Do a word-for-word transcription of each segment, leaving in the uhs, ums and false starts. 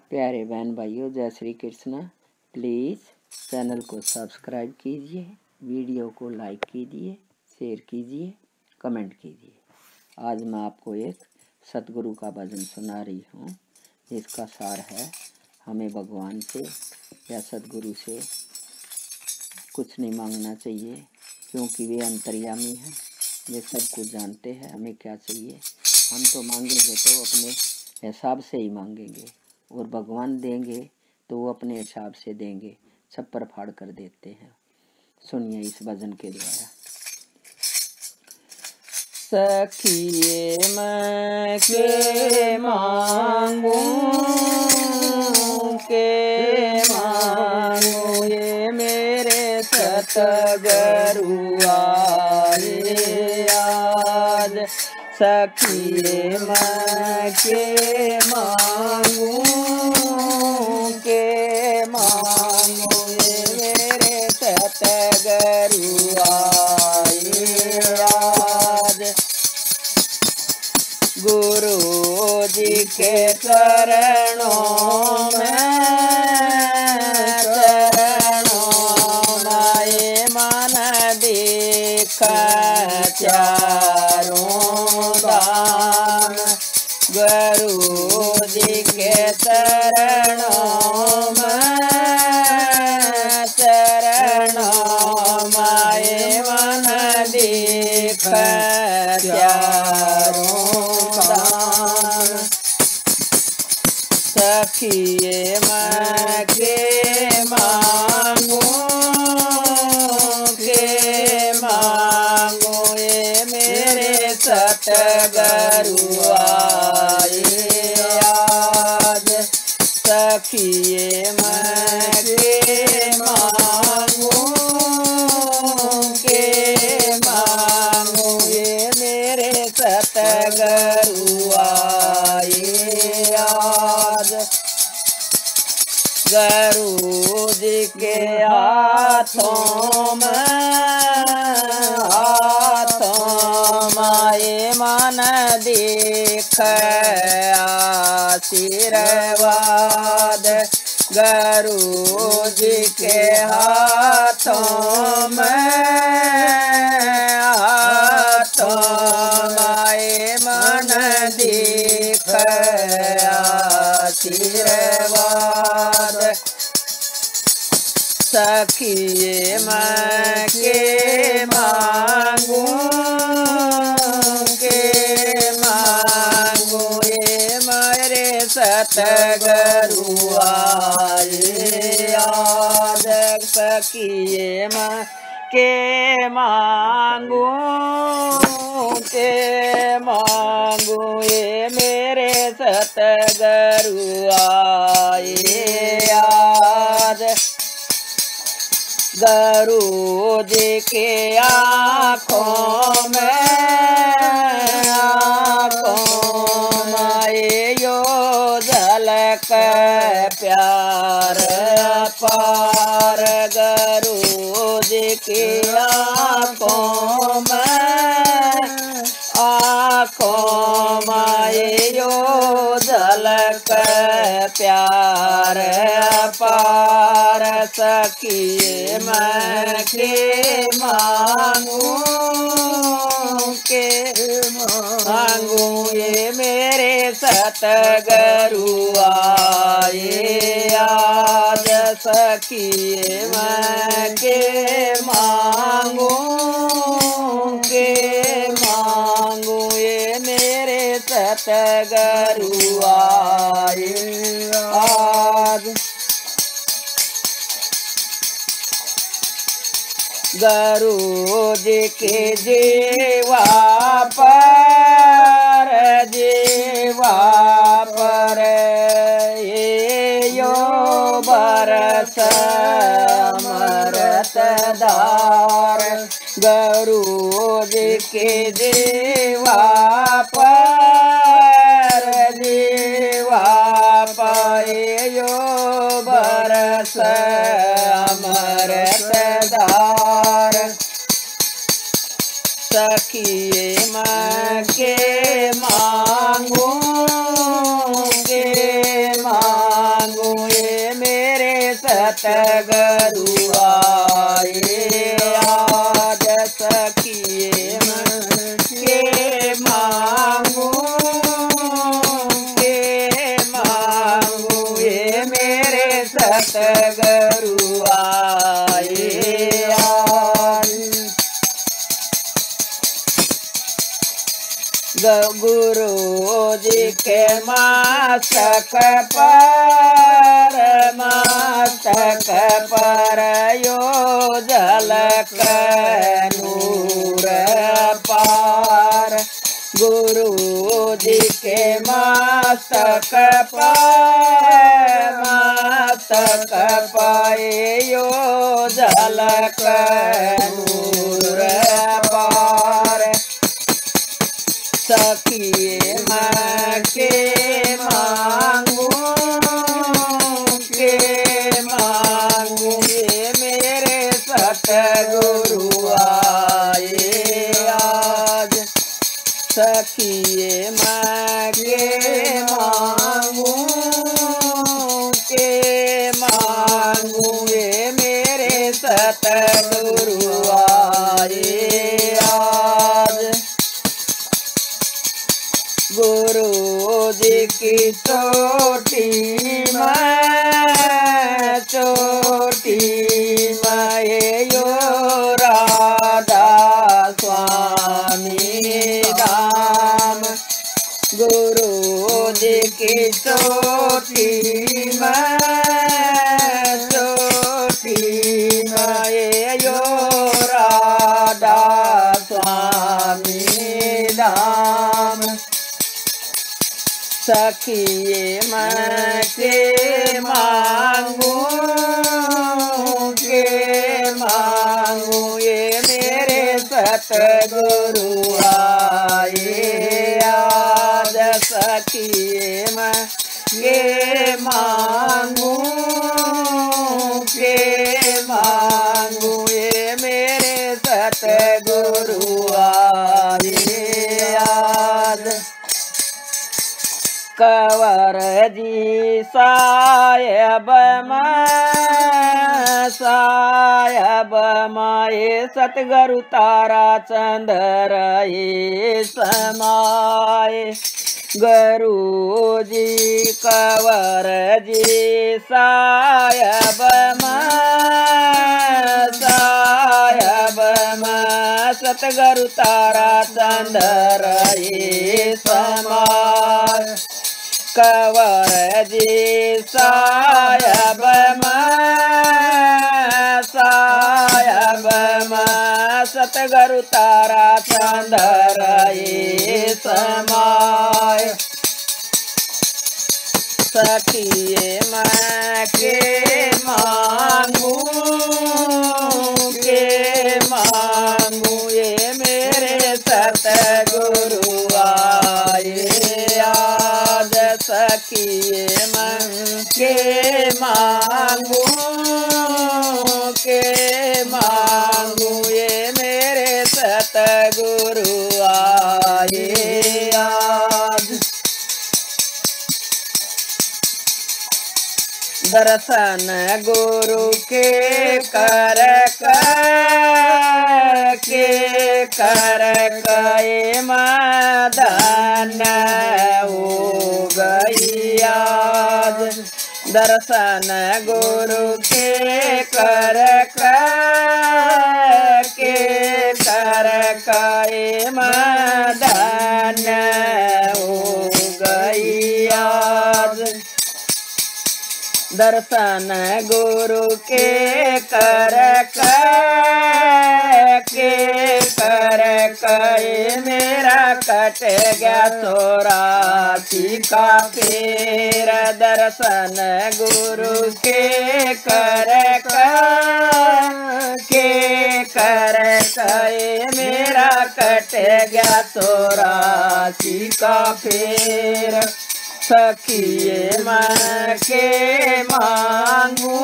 प्यारे बहन भाइयों, जय श्री कृष्ण। प्लीज़ चैनल को सब्सक्राइब कीजिए, वीडियो को लाइक कीजिए, शेयर कीजिए, कमेंट कीजिए। आज मैं आपको एक सतगुरु का भजन सुना रही हूँ, जिसका सार है हमें भगवान से या सतगुरु से कुछ नहीं मांगना चाहिए, क्योंकि वे अंतर्यामी हैं, वे सब कुछ जानते हैं हमें क्या चाहिए। हम तो मांगेंगे तो अपने हिसाब से ही मांगेंगे, और भगवान देंगे तो वो अपने हिसाब से देंगे, छप्पर फाड़ कर देते हैं। सुनिए इस भजन के द्वारा। सखिए मैं के मांगू के मांगू ये मेरे सतगुरु आए आज। सखिए मैं के मांगू के मांगू ये मेरे सतगुरु आए आज। गुरु जी के चरणों में चरणों में मन देखा चारों दान। गुरु जी के चरणों में चरणों में मन देखा चारों दान। सखिए मैं के मांगू के मांगू ये मेरे सतगुरु आए आज। सखिए मैं के मांगू के मांगू ये मेरे सतगुरु आए आज। गुरु जी के हाथों में हाथों में मन देख आशीर्वाद। गुरु जी के हाथों में हाथों में मन देख आशीर्वाद। सखिए मैं के मांगू के मांगू ये मेरे सतगुरु आए आज। सखिए मैं के मांगू के मांगू ये मेरे सतगुरु आए आज। गुरु जी के आँखों में आँखों में यो झलक प्यार पार। गुरु जी के आँखों में आँखों में यो झलक प्यार पार। सखिए मैं के मांगू के मांगू ये मेरे सतगुरु आए आज। सखिए मैं के मांगू के मांगू ये मेरे सतगुरु आए आज। गुरु जी के जीवा पर जीवा पर ये यो बरस अमृत धार। गुरु जी के जीवा पर जीवा पर यो बरस अमृत धार। सखिए मैं के मांगू के मांगू सतगुरु आए आज सखिए मन के मांगू के मांगू ये मेरे सतगुरु आए आज। गुरु जी के मस्तक पर मस्तक पर यो झलक नूर पार। गुरु जी के मस्तक पर मस्तक पाए यो झलक नूर पार। सखिए माँ के मांगू के मांगू ये मेरे सतगुरु आए आज। सखिए माँ के मांगू के मांगू ये मेरे सतगुरु आए आज। गुरु जी की चोटी में चोटी में यो राधा स्वामी धाम। गुरु जी की चोटी में चोटी में यो राधा स्वामी धाम। सखिए मैं के मांगू के मांगू ये मेरे सतगुरु आए आज। सखिए मैं के मांगू के मांगू ये मेरे सतगुरु आए आज। कंवर जी साहेब माँ साहेब माए सतगुरु तारा चंद्र ये समाए। गुरु जी कंवर जी साहेब माँ साहेब माँ सतगुरु तारा चंद्र ये समाए। कंवर जी साहेब माँ साहेब माँ सतगुरु तारा चंद्र ये समाए। सखिए माँ के मांगू के मांगू ये मेरे सतगुरु आए आज। सखिए मन के मांगू के मांगू ये मेरे सतगुरु आए आज। दर्शन गुरु के कर के कर के मदन हो गई आज। दर्शन गुरु के कर के कर के मदन हो गई आज। दर्शन गुरु के कर के कर के मेरा कट गया चौरासी का फेर। दर्शन गुरु के कर के कर के मेरा कट गया चौरासी का फेर। सखिए मैं के मांगू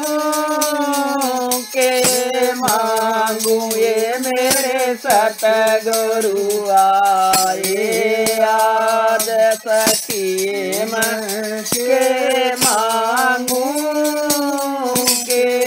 के मांगू ये मेरे सतगुरु आए आज। सखिए मैं के मांगू के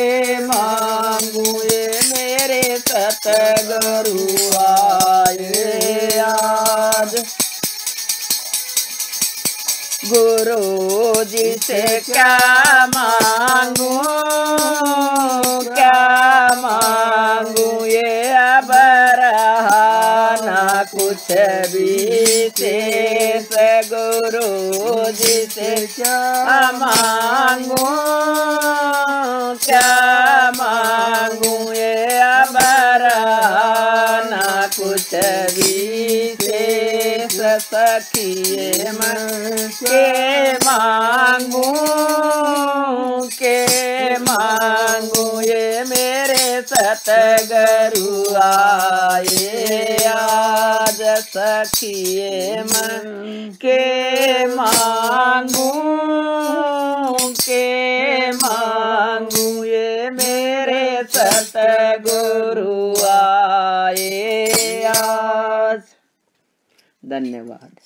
गुरु जी से क्या मांगू, क्या मांगू, ये अब रहा ना कुछ विशेष। गुरु जी से क्या मांगू, क्या मांगू, ये अब रहा ना कुछ विशेष। सखिए मन के मांगू, के मांगू, ये मेरे सतगुरु आए आज। सखिए मन के मांगू, के मांगू, ये मेरे सतगुरु आए आज। धन्यवाद।